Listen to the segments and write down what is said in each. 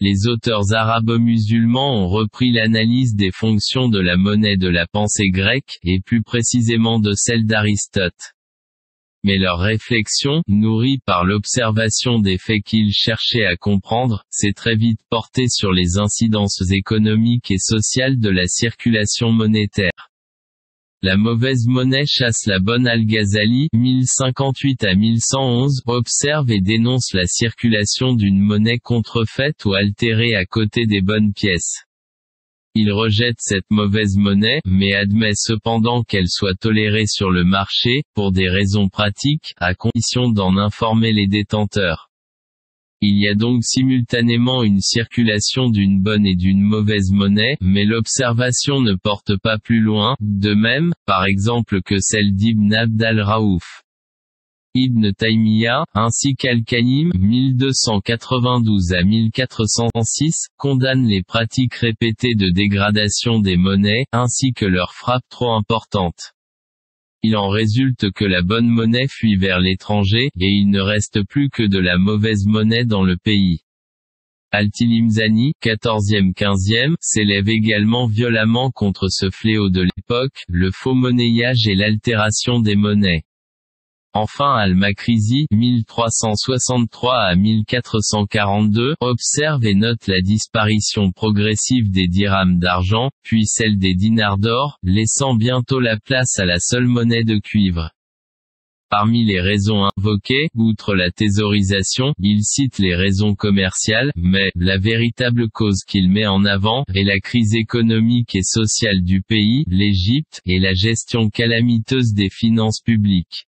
les auteurs arabo-musulmans ont repris l'analyse des fonctions de la monnaie de la pensée grecque, et plus précisément de celle d'Aristote. Mais leur réflexion, nourrie par l'observation des faits qu'ils cherchaient à comprendre, s'est très vite portée sur les incidences économiques et sociales de la circulation monétaire. La mauvaise monnaie chasse la bonne. Al-Ghazali, 1058 à 1111, observe et dénonce la circulation d'une monnaie contrefaite ou altérée à côté des bonnes pièces. Il rejette cette mauvaise monnaie, mais admet cependant qu'elle soit tolérée sur le marché, pour des raisons pratiques, à condition d'en informer les détenteurs. Il y a donc simultanément une circulation d'une bonne et d'une mauvaise monnaie, mais l'observation ne porte pas plus loin, de même, par exemple que celle d'Ibn Abd al-Raouf. Ibn Taymiyyah, ainsi qu'Al-Qayyim, 1292 à 1406, condamnent les pratiques répétées de dégradation des monnaies, ainsi que leur frappe trop importante. Il en résulte que la bonne monnaie fuit vers l'étranger, et il ne reste plus que de la mauvaise monnaie dans le pays. Al-Tilimzani, 14e-15e, s'élève également violemment contre ce fléau de l'époque, le faux monnayage et l'altération des monnaies. Enfin Al-Makrizi, 1363 à 1442, observe et note la disparition progressive des dirhams d'argent, puis celle des dinars d'or, laissant bientôt la place à la seule monnaie de cuivre. Parmi les raisons invoquées, outre la thésaurisation, il cite les raisons commerciales, mais, la véritable cause qu'il met en avant, est la crise économique et sociale du pays, l'Égypte, et la gestion calamiteuse des finances publiques.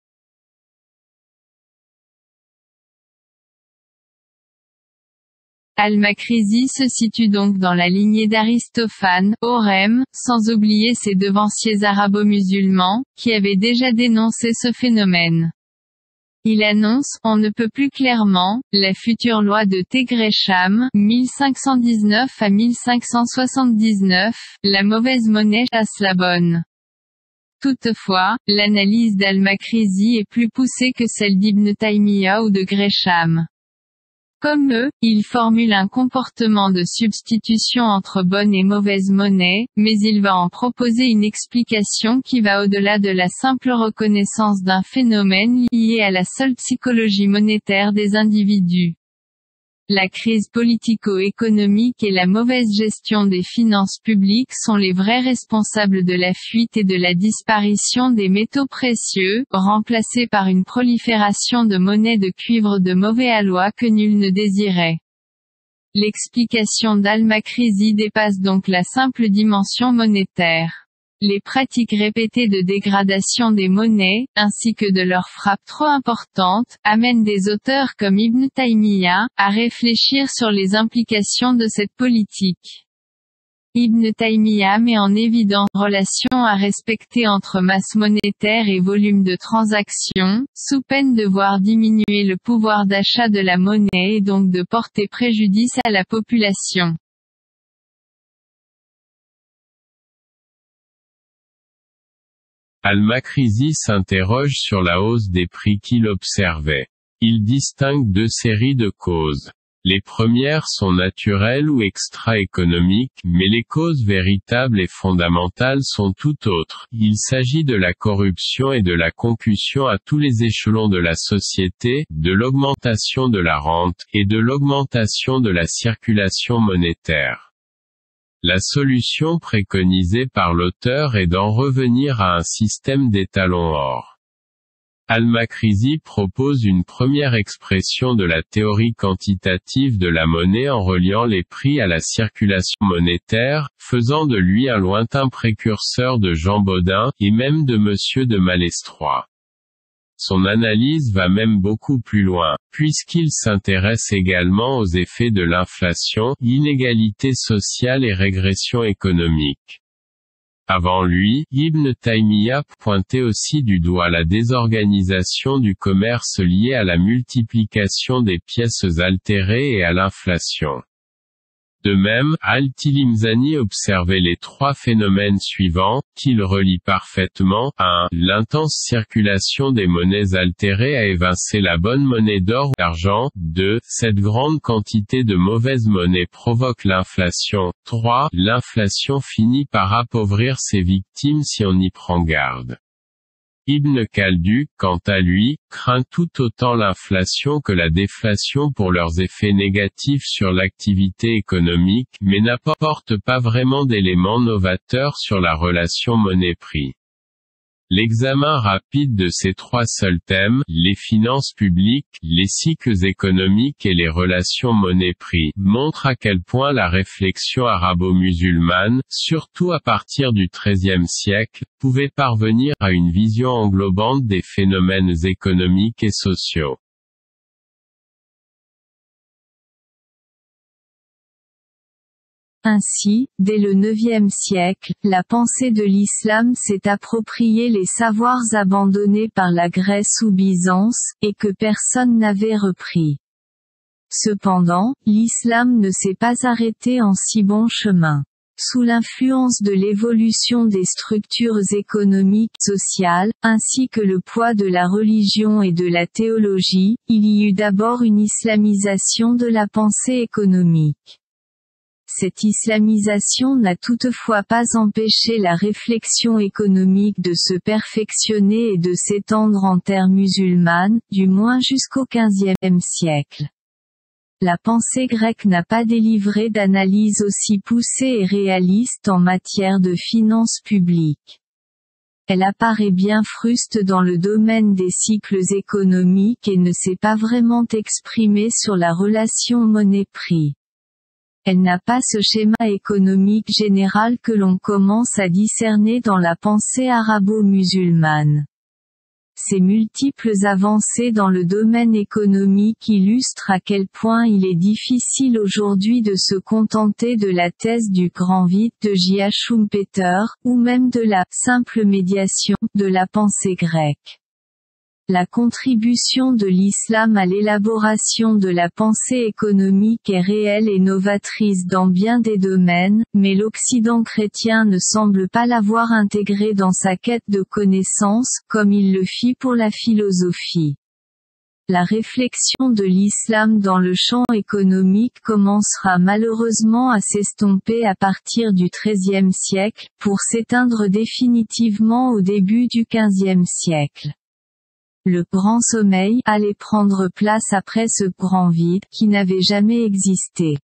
Al-Makrizi se situe donc dans la lignée d'Aristophane, Horem, sans oublier ses devanciers arabo-musulmans, qui avaient déjà dénoncé ce phénomène. Il annonce, on ne peut plus clairement, la future loi de Tegresham, 1519 à 1579, la mauvaise monnaie chasse la bonne. Toutefois, l'analyse d'Al-Makrizi est plus poussée que celle d'Ibn Taymiyyah ou de Gresham. Comme eux, il formule un comportement de substitution entre bonne et mauvaise monnaie, mais il va en proposer une explication qui va au-delà de la simple reconnaissance d'un phénomène lié à la seule psychologie monétaire des individus. La crise politico-économique et la mauvaise gestion des finances publiques sont les vrais responsables de la fuite et de la disparition des métaux précieux, remplacés par une prolifération de monnaies de cuivre de mauvais aloi que nul ne désirait. L'explication d'Al-Makrizi dépasse donc la simple dimension monétaire. Les pratiques répétées de dégradation des monnaies, ainsi que de leur frappe trop importante, amènent des auteurs comme Ibn Taymiyyah, à réfléchir sur les implications de cette politique. Ibn Taymiyyah met en évidence la relation à respecter entre masse monétaire et volume de transactions, sous peine de voir diminuer le pouvoir d'achat de la monnaie et donc de porter préjudice à la population. Al-Makrizi s'interroge sur la hausse des prix qu'il observait. Il distingue deux séries de causes. Les premières sont naturelles ou extra-économiques, mais les causes véritables et fondamentales sont tout autres. Il s'agit de la corruption et de la concussion à tous les échelons de la société, de l'augmentation de la rente, et de l'augmentation de la circulation monétaire. La solution préconisée par l'auteur est d'en revenir à un système d'étalons or. Al-Makrizi propose une première expression de la théorie quantitative de la monnaie en reliant les prix à la circulation monétaire, faisant de lui un lointain précurseur de Jean Bodin, et même de Monsieur de Malestroit. Son analyse va même beaucoup plus loin, puisqu'il s'intéresse également aux effets de l'inflation, inégalité sociale et régression économique. Avant lui, Ibn Taymiyyah pointait aussi du doigt la désorganisation du commerce liée à la multiplication des pièces altérées et à l'inflation. De même, Al-Tilimsani observait les trois phénomènes suivants, qu'il relie parfaitement. 1. L'intense circulation des monnaies altérées a évincé la bonne monnaie d'or ou d'argent. 2. Cette grande quantité de mauvaise monnaie provoque l'inflation. 3. L'inflation finit par appauvrir ses victimes si on y prend garde. Ibn Khaldun, quant à lui, craint tout autant l'inflation que la déflation pour leurs effets négatifs sur l'activité économique, mais n'apporte pas vraiment d'éléments novateurs sur la relation monnaie-prix. L'examen rapide de ces trois seuls thèmes, les finances publiques, les cycles économiques et les relations monnaie-prix, montre à quel point la réflexion arabo-musulmane, surtout à partir du XIIIe siècle, pouvait parvenir à une vision englobante des phénomènes économiques et sociaux. Ainsi, dès le IXe siècle, la pensée de l'islam s'est approprié les savoirs abandonnés par la Grèce ou Byzance, et que personne n'avait repris. Cependant, l'islam ne s'est pas arrêté en si bon chemin. Sous l'influence de l'évolution des structures économiques, sociales, ainsi que le poids de la religion et de la théologie, il y eut d'abord une islamisation de la pensée économique. Cette islamisation n'a toutefois pas empêché la réflexion économique de se perfectionner et de s'étendre en terre musulmane, du moins jusqu'au XVe siècle. La pensée grecque n'a pas délivré d'analyse aussi poussée et réaliste en matière de finances publiques. Elle apparaît bien fruste dans le domaine des cycles économiques et ne s'est pas vraiment exprimée sur la relation monnaie-prix. Elle n'a pas ce schéma économique général que l'on commence à discerner dans la pensée arabo-musulmane. Ces multiples avancées dans le domaine économique illustrent à quel point il est difficile aujourd'hui de se contenter de la thèse du grand vide de J.H. Schumpeter, ou même de la simple médiation de la pensée grecque. La contribution de l'islam à l'élaboration de la pensée économique est réelle et novatrice dans bien des domaines, mais l'Occident chrétien ne semble pas l'avoir intégrée dans sa quête de connaissance, comme il le fit pour la philosophie. La réflexion de l'islam dans le champ économique commencera malheureusement à s'estomper à partir du XIIIe siècle, pour s'éteindre définitivement au début du XVe siècle. Le grand sommeil allait prendre place après ce grand vide qui n'avait jamais existé.